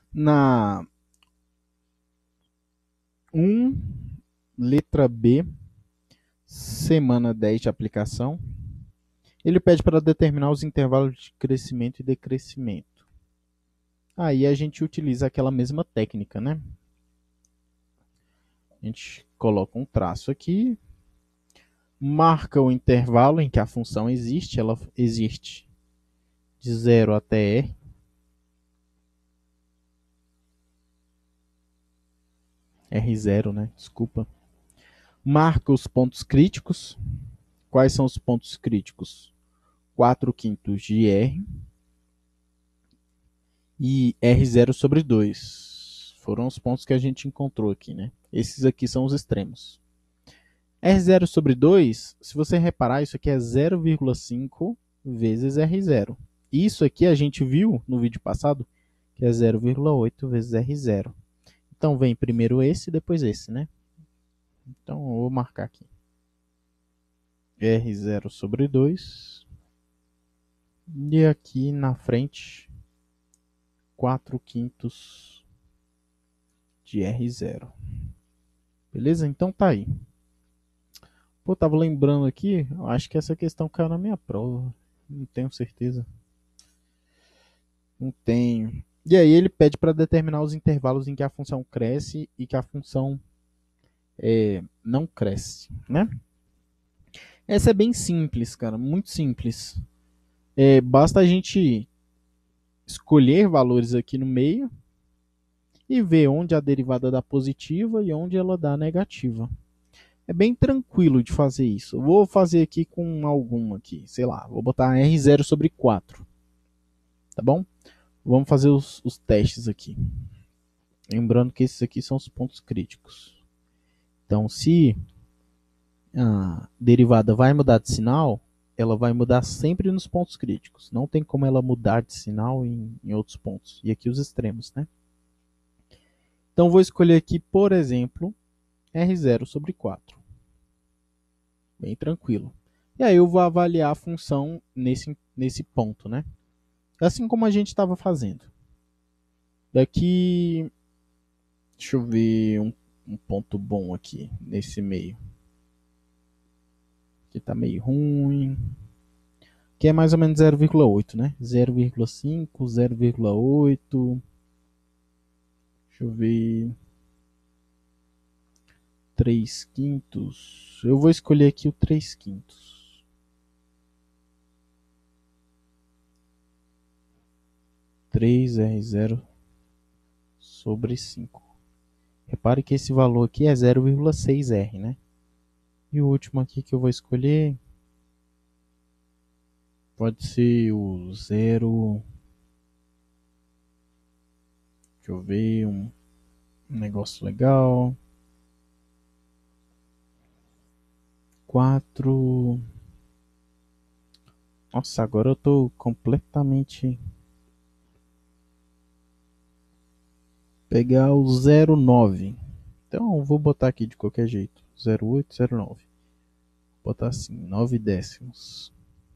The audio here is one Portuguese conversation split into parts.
Na 1, letra B, semana 10 de aplicação, ele pede para determinar os intervalos de crescimento e decrescimento. Aí a gente utiliza aquela mesma técnica, né? A gente coloca um traço aqui, marca o intervalo em que a função existe, ela existe de 0 até R. R0, né? Desculpa. Marca os pontos críticos. Quais são os pontos críticos? 4/5 de R e R0 sobre 2. Foram os pontos que a gente encontrou aqui, né? Esses aqui são os extremos. R0 sobre 2, se você reparar, isso aqui é 0,5 vezes R0. Isso aqui a gente viu no vídeo passado, que é 0,8 vezes R0. Então vem primeiro esse e depois esse, né? Então eu vou marcar aqui. R0 sobre 2. E aqui na frente, 4/5 de R0. Beleza? Então tá aí. Pô, tava lembrando aqui, acho que essa questão caiu na minha prova. Não tenho certeza. Não tenho. E aí ele pede para determinar os intervalos em que a função cresce e que a função não cresce, né? Essa é bem simples, cara, muito simples. Basta a gente escolher valores aqui no meio e ver onde a derivada dá positiva e onde ela dá negativa. É bem tranquilo de fazer isso. Eu vou fazer aqui com alguma aqui, sei lá, vou botar R0 sobre 4, tá bom? Vamos fazer os testes aqui. Lembrando que esses aqui são os pontos críticos. Então, se a derivada vai mudar de sinal, ela vai mudar sempre nos pontos críticos. Não tem como ela mudar de sinal em outros pontos. E aqui os extremos, né? Então, vou escolher aqui, por exemplo, R0 sobre 4. Bem tranquilo. E aí eu vou avaliar a função nesse ponto, né? Assim como a gente estava fazendo. Daqui, deixa eu ver um ponto bom aqui, nesse meio. Aqui tá meio ruim. Que é mais ou menos 0,8, né? 0,5, 0,8. Deixa eu ver. 3/5. Eu vou escolher aqui o 3/5. 3R0 sobre 5. Repare que esse valor aqui é 0,6R, né? E o último aqui que eu vou escolher pode ser o 0. Deixa eu ver um negócio legal. 4. Nossa, agora eu tô completamente. Pegar o 0,9. Então eu vou botar aqui de qualquer jeito. 0,8, 0,9. Vou botar assim, 9 décimos.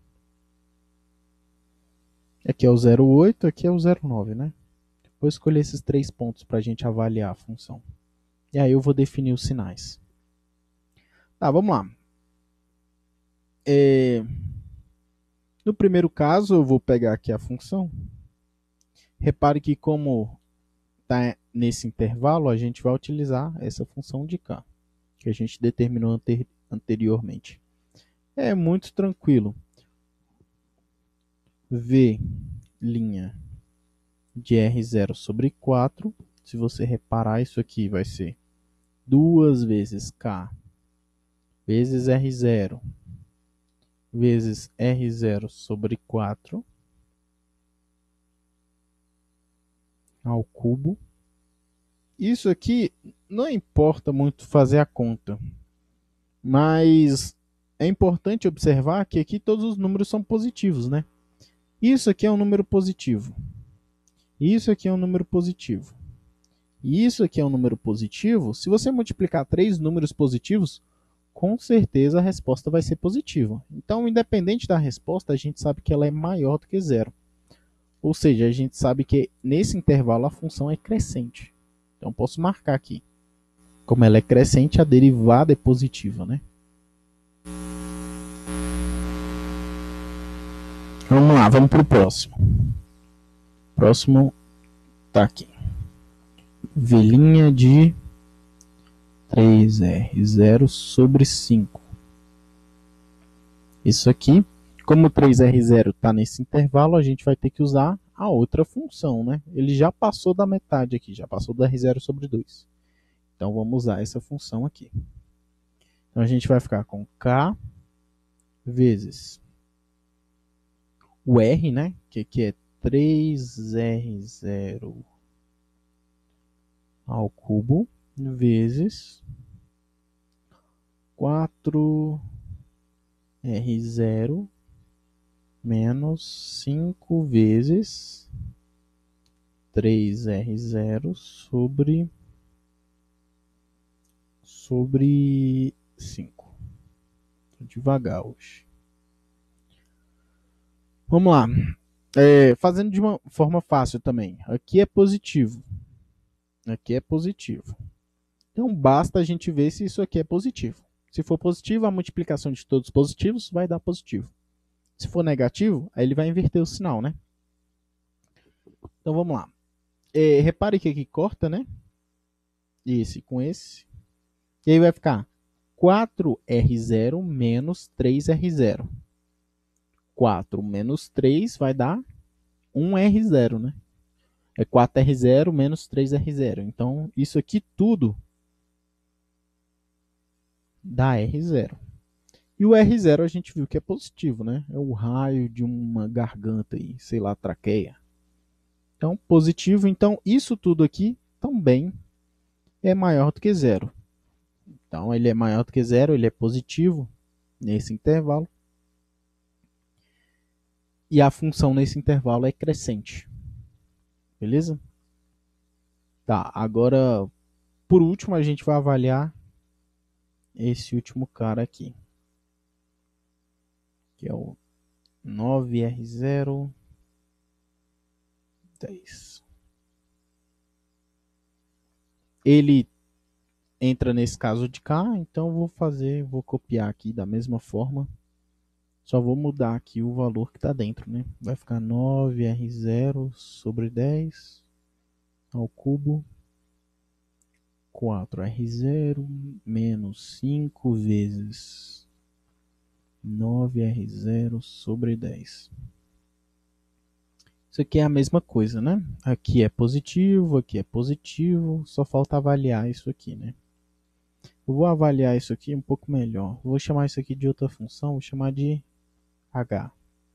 Aqui é o 0,8, aqui é o 0,9, né? Vou escolher esses 3 pontos para a gente avaliar a função. E aí eu vou definir os sinais. Tá, vamos lá. No primeiro caso, eu vou pegar aqui a função. Repare que como está nesse intervalo, a gente vai utilizar essa função de k, que a gente determinou anteriormente. É muito tranquilo. V' de R0 sobre 4. Se você reparar, isso aqui vai ser 2 vezes k vezes R0 vezes R0 sobre 4 ao cubo. Isso aqui não importa muito fazer a conta, mas é importante observar que aqui todos os números são positivos, né? Isso aqui é um número positivo. Isso aqui é um número positivo. E isso aqui é um número positivo. Se você multiplicar 3 números positivos, com certeza a resposta vai ser positiva. Então, independente da resposta, a gente sabe que ela é maior do que zero. Ou seja, a gente sabe que nesse intervalo a função é crescente. Então posso marcar aqui. Como ela é crescente, a derivada é positiva, né? Vamos lá, vamos para o próximo. Próximo tá aqui. Velhinha de 3R0 sobre 5. Isso aqui, como 3R0 está nesse intervalo, a gente vai ter que usar a outra função, né? Ele já passou da metade aqui, já passou do R0 sobre 2. Então vamos usar essa função aqui. Então a gente vai ficar com K vezes o R, né? Que aqui é 3R0 ao cubo, vezes 4R0 menos 5 vezes 3R0 sobre 5. Tô devagar hoje. Vamos lá. Fazendo de uma forma fácil também. Aqui é positivo. Aqui é positivo. Então basta a gente ver se isso aqui é positivo. Se for positivo, a multiplicação de todos os positivos vai dar positivo. Se for negativo, aí ele vai inverter o sinal, né? Então vamos lá. Repare que aqui corta, né? Esse com esse. E aí vai ficar 4R0 menos 3R0. 4 menos 3 vai dar 1R0, né? É 4R0 menos 3R0. Então, isso aqui tudo dá R0. E o R0 a gente viu que é positivo, né? É o raio de uma garganta aí, sei lá, traqueia. Então, positivo. Então, isso tudo aqui também é maior do que zero. Então, ele é maior do que zero, ele é positivo nesse intervalo. E a função nesse intervalo é crescente. Beleza? Tá, agora, por último, a gente vai avaliar esse último cara aqui. Que é o 9R0, 10. Ele entra nesse caso de cá, então vou copiar aqui da mesma forma. Só vou mudar aqui o valor que está dentro, né? Vai ficar 9R0 sobre 10 ao cubo, 4R0 menos 5 vezes 9R0 sobre 10. Isso aqui é a mesma coisa, né? Aqui é positivo, só falta avaliar isso aqui, né? Eu vou avaliar isso aqui um pouco melhor. Vou chamar isso aqui de outra função, vou chamar de H.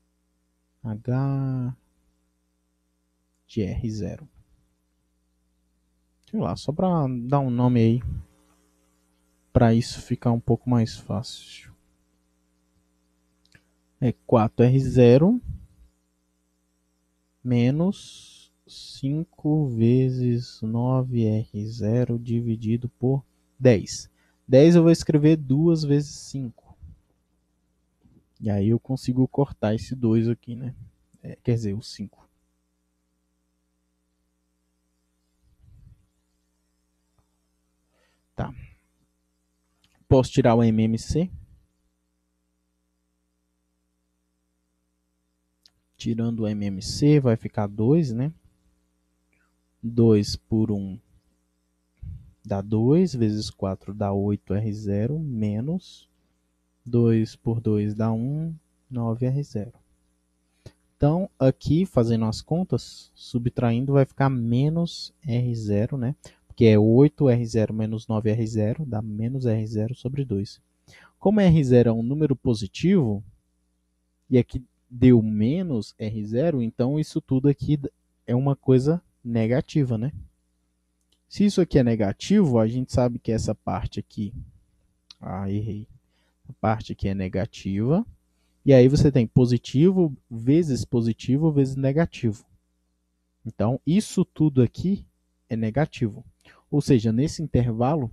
H de R0. Sei lá, só para dar um nome aí, para isso ficar um pouco mais fácil. É 4R0 menos 5 vezes 9R0 dividido por 10. 10 eu vou escrever 2 vezes 5. E aí eu consigo cortar esse 2 aqui, né? Quer dizer, o 5. Tá. Posso tirar o MMC? Tirando o MMC vai ficar 2, né? 2 por 1 dá 2, vezes 4 dá 8R0, menos 2 por 2 dá 1, 9R0. Então, aqui, fazendo as contas, subtraindo, vai ficar menos R0, né? Porque é 8R0 menos 9R0, dá menos R0 sobre 2. Como R0 é um número positivo, e aqui deu menos R0, então isso tudo aqui é uma coisa negativa, né? Se isso aqui é negativo, a gente sabe que essa parte aqui... errei. A parte aqui é negativa. E aí você tem positivo vezes negativo. Então, isso tudo aqui é negativo. Ou seja, nesse intervalo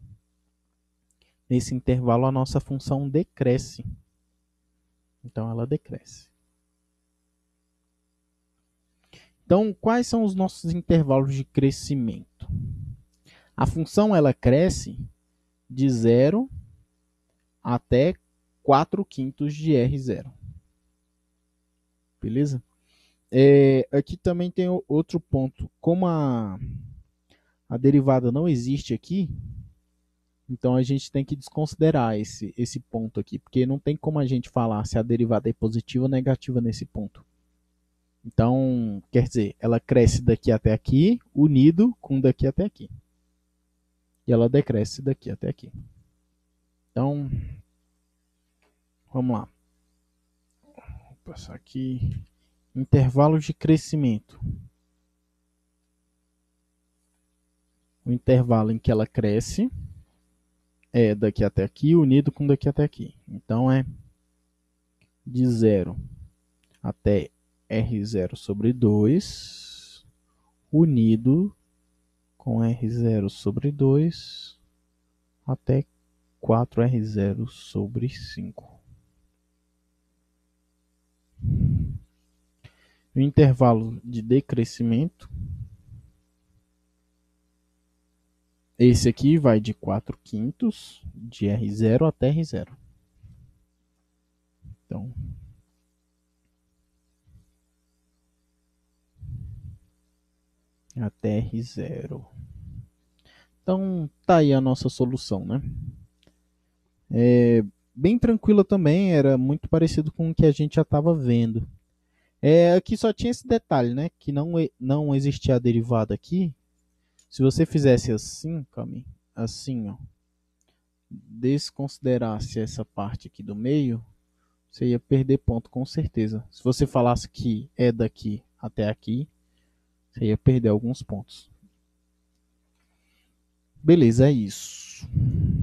a nossa função decresce. Então, ela decresce. Então, quais são os nossos intervalos de crescimento? A função ela cresce de 0 até 4 quintos de R0. Beleza? Aqui também tem outro ponto. Como a derivada não existe aqui, então a gente tem que desconsiderar esse ponto aqui, porque não tem como a gente falar se a derivada é positiva ou negativa nesse ponto. Então, quer dizer, ela cresce daqui até aqui, unido com daqui até aqui. E ela decresce daqui até aqui. Então, vamos lá. Vou passar aqui. Intervalo de crescimento. O intervalo em que ela cresce é daqui até aqui, unido com daqui até aqui. Então, é de 0 até R0 sobre 2, unido com R0 sobre 2 até 4R0 sobre 5. O intervalo de decrescimento, esse aqui vai de 4 quintos de R0 até R0. Então, até R0. Então, tá aí a nossa solução, né? Bem tranquila também, era muito parecido com o que a gente já estava vendo. Aqui só tinha esse detalhe, né? Que não existia a derivada aqui. Se você fizesse assim, Cami, assim, ó, desconsiderasse essa parte aqui do meio, você ia perder ponto com certeza. Se você falasse que é daqui até aqui, você ia perder alguns pontos. Beleza, é isso.